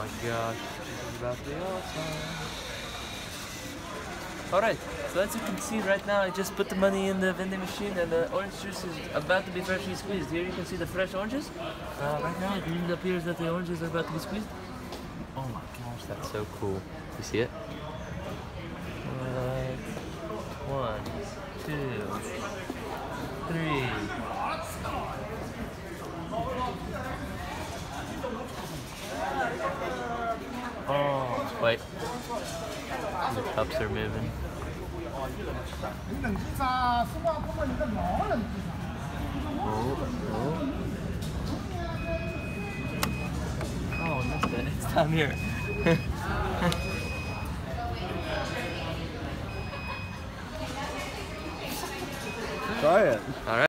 my gosh, this is about to be awesome. Alright, so as you can see right now, I just put the money in the vending machine and the orange juice is about to be freshly squeezed. Here you can see the fresh oranges. Right now it appears that the oranges are about to be squeezed. Oh my gosh, that's so cool. You see it? One, two, three. Oh, wait. The cups are moving. Oh, I missed it. It's down here. Try it. All right.